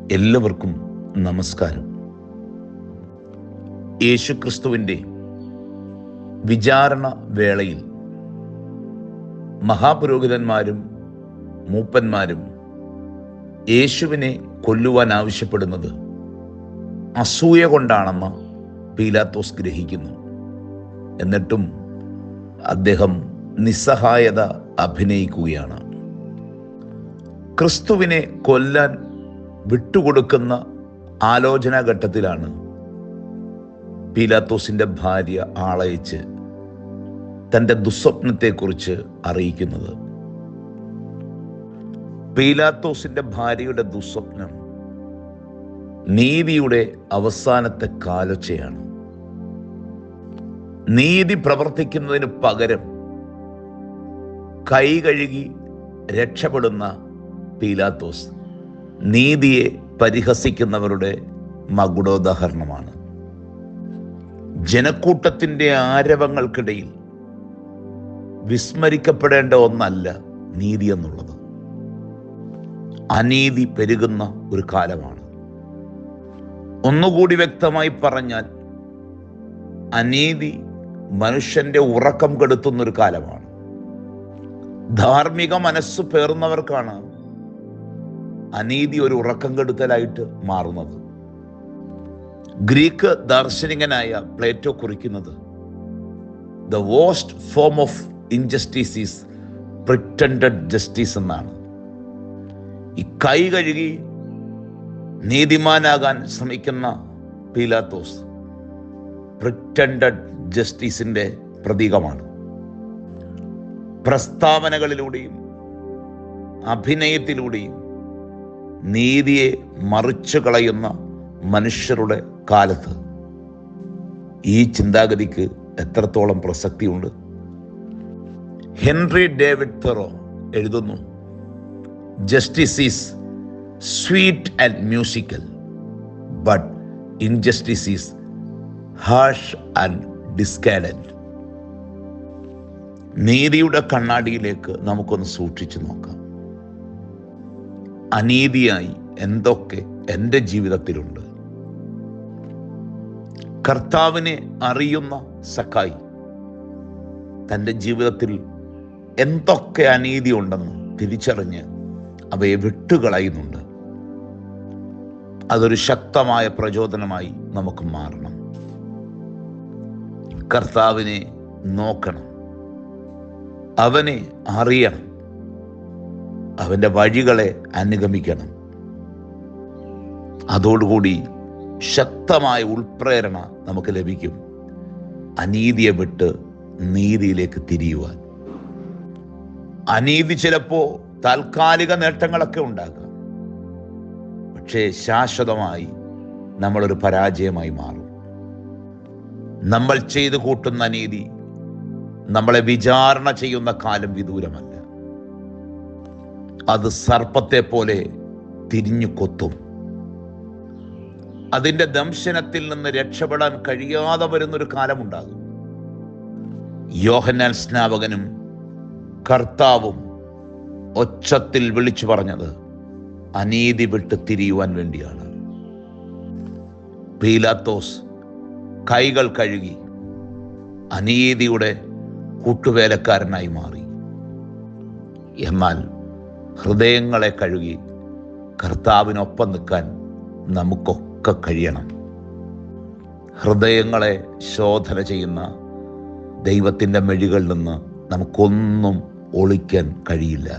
എല്ലാവർക്കും നമസ്കാരം. യേശുക്രിസ്തുവിൻ്റെ വിചാരണ വേളയിൽ മഹാപുരോഹിതന്മാരും മൂപ്പന്മാരും യേശുവിനെ കൊല്ലുവാൻ ആവശ്യപ്പെടുന്നത് അസൂയ കൊണ്ടാണെന്ന് പീലാത്തോസ് ഗ്രഹിക്കുന്നു. എന്നിട്ടും അദ്ദേഹം നിസ്സഹായത അഭിനയിക്കുകയാണ്. ക്രിസ്തുവിനെ കൊല്ലാൻ വിട്ടുകൊടുക്കുന്ന ആലോചനാഘട്ടത്തിലാണ് പീലാത്തോസിൻ്റെ ഭാര്യ ആളയച്ച് തൻ്റെ ദുസ്വപ്നത്തെക്കുറിച്ച് അറിയിക്കുന്നത്. പീലാത്തോസിൻ്റെ ഭാര്യയുടെ ദുസ്വപ്നം നീതിയുടെ അവസാനത്തെ കാലൊച്ചയാണ്. നീതി പ്രവർത്തിക്കുന്നതിന് പകരം കൈ കഴുകി രക്ഷപ്പെടുന്ന പീലാത്തോസ് നീതിയെ പരിഹസിക്കുന്നവരുടെ മകുടോദാഹരണമാണ്. ജനക്കൂട്ടത്തിൻ്റെ ആരവങ്ങൾക്കിടയിൽ വിസ്മരിക്കപ്പെടേണ്ട ഒന്നല്ല നീതി എന്നുള്ളത്. അനീതി പെരുകുന്ന ഒരു കാലമാണ്. ഒന്നുകൂടി വ്യക്തമായി പറഞ്ഞാൽ, അനീതി മനുഷ്യന്റെ ഉറക്കം കെടുത്തുന്നൊരു കാലമാണ്. ധാർമ്മിക മനസ്സ് പേറുന്നവർക്കാണ് അനീതി ഒരു ഉറക്കം കെടുത്തലായിട്ട് മാറുന്നത്. ഗ്രീക്ക് ദാർശനികനായ പ്ലേറ്റോ കുറിക്കുന്നത്, the worst form of injustice is pretended justice എന്നാണ്. ഈ കൈ കഴുകി നീതിമാനാകാൻ ശ്രമിക്കുന്ന പീലാത്തോസ് പ്രിറ്റൻഡഡ് ജസ്റ്റിസിന്റെ പ്രതീകമാണ്. പ്രസ്താവനകളിലൂടെയും അഭിനയത്തിലൂടെയും നീതിയെ മറിച്ചു കളയുന്ന മനുഷ്യരുടെ കാലത്ത് ഈ ചിന്താഗതിക്ക് എത്രത്തോളം പ്രസക്തിയുണ്ട്? ഹെൻറി ഡേവിഡ് തെറോ എഴുതുന്നു, justice is sweet and musical, but injustice is harsh and discordant. നീതിയുടെ കണ്ണാടിയിലേക്ക് നമുക്കൊന്ന് സൂക്ഷിച്ചു നോക്കാം. അനീതിയായി എന്തൊക്കെ എൻ്റെ ജീവിതത്തിലുണ്ട്? കർത്താവിനെ അറിയുന്ന സക്കായി തൻ്റെ ജീവിതത്തിൽ എന്തൊക്കെ അനീതി ഉണ്ടെന്ന് തിരിച്ചറിഞ്ഞ് അവയെ വിട്ടുകളയുന്നുണ്ട്. അതൊരു ശക്തമായ പ്രചോദനമായി നമുക്ക് മാറണം. കർത്താവിനെ നോക്കണം, അവനെ അറിയണം, അവൻ്റെ വഴികളെ അനുഗമിക്കണം. അതോടുകൂടി ശക്തമായ ഉൾപ്രേരണ നമുക്ക് ലഭിക്കും അനീതിയെ വിട്ട് നീതിയിലേക്ക് തിരിയുവാൻ. അനീതി ചിലപ്പോൾ താൽക്കാലിക നേട്ടങ്ങളൊക്കെ ഉണ്ടാകാം, പക്ഷേ ശാശ്വതമായി നമ്മളൊരു പരാജയമായി മാറും. നമ്മൾ ചെയ്തു കൂട്ടുന്ന അനീതി നമ്മളെ വിചാരണ ചെയ്യുന്ന കാലം വിദൂരമല്ല. അത് സർപ്പത്തെ പോലെ തിരിഞ്ഞു കൊത്തും. അതിൻ്റെ ദംശനത്തിൽ നിന്ന് രക്ഷപ്പെടാൻ കഴിയാതെ വരുന്നൊരു കാലമുണ്ടാകും. യോഹന്നാൻ സ്നാപകനും കർത്താവും ഒച്ചത്തിൽ വിളിച്ചു പറഞ്ഞത് അനീതി വിട്ട് തിരിയുവാൻ വേണ്ടിയാണ്. പീലാത്തോസ് കൈകൾ കഴുകി അനീതിയുടെ കൂട്ടുവേലക്കാരനായി മാറി. എന്നാൽ ഹൃദയങ്ങളെ കഴുകി കർത്താവിനൊപ്പം നിൽക്കാൻ നമുക്കൊക്കെ കഴിയണം. ഹൃദയങ്ങളെ ശോധന ചെയ്യുന്ന ദൈവത്തിൻ്റെ മെഴികളിൽ നിന്ന് നമുക്കൊന്നും ഒളിക്കാൻ കഴിയില്ല.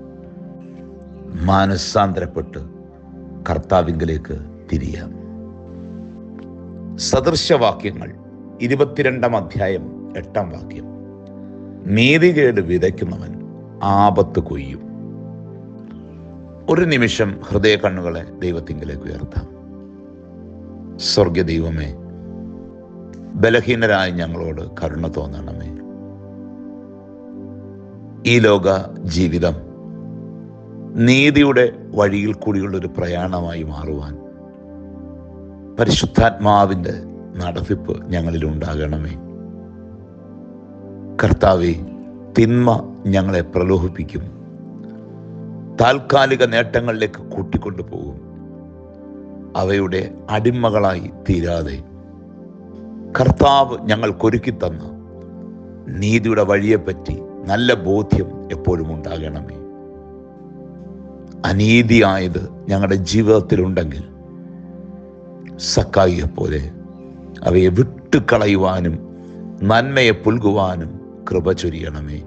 മാനസാന്തരപ്പെട്ട് കർത്താവിങ്കലേക്ക് തിരിയാം. സദൃശവാക്യങ്ങൾ 22 അധ്യായം 8 വാക്യം, നീതികേട് വിതയ്ക്കുന്നവൻ ആപത്ത് കൊയ്യും. ഒരു നിമിഷം ഹൃദയ കണ്ണുകളെ ദൈവത്തിങ്കിലേക്ക് ഉയർത്താം. സ്വർഗ്ഗ ദൈവമേ, ബലഹീനരായ ഞങ്ങളോട് കരുണ തോന്നണമേ. ഈ ലോക ജീവിതം നീതിയുടെ വഴിയിൽ കൂടിയുള്ളൊരു പ്രയാണമായി മാറുവാൻ പരിശുദ്ധാത്മാവിൻ്റെ നടത്തിപ്പ് ഞങ്ങളിലുണ്ടാകണമേ. കർത്താവേ, തിന്മ ഞങ്ങളെ പ്രലോഭിപ്പിക്കും, താൽക്കാലിക നേട്ടങ്ങളിലേക്ക് കൂട്ടിക്കൊണ്ടു പോകും. അവയുടെ അടിമകളായി തീരാതെ കർത്താവ് ഞങ്ങൾക്കൊരുക്കി തന്ന നീതിയുടെ വഴിയെപ്പറ്റി നല്ല ബോധ്യം എപ്പോഴും ഉണ്ടാകണമേ. അനീതിയായത് ഞങ്ങളുടെ ജീവിതത്തിലുണ്ടെങ്കിൽ സക്കായിയെ പോലെ അവയെ വിട്ടുകളയുവാനും നന്മയെ പുൽകുവാനും കൃപ ചൊരിയണമേ.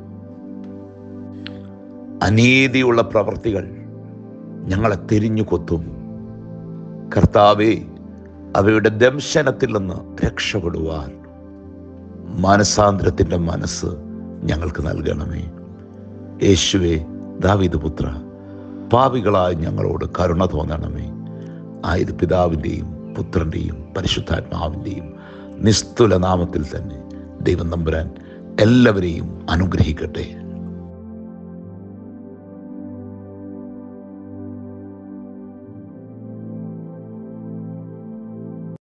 അനീതിയുള്ള പ്രവൃത്തികൾ ഞങ്ങളെ തിരിഞ്ഞു കൊത്തും. കർത്താവേ, അവയുടെ ദംശനത്തിൽ നിന്ന് രക്ഷപ്പെടുവാൻ മാനസാന്തരത്തിൻ്റെ മനസ്സ് ഞങ്ങൾക്ക് നൽകണമേ. യേശുവേ, ദാവീദ് പുത്ര, പാപികളായ ഞങ്ങളോട് കരുണ തോന്നണമേ. ആയത് പിതാവിൻ്റെയും പുത്രൻ്റെയും പരിശുദ്ധാത്മാവിൻ്റെയും നിസ്തുല നാമത്തിൽ തന്നെ ദൈവം തമ്പുരാൻ എല്ലാവരെയും അനുഗ്രഹിക്കട്ടെ.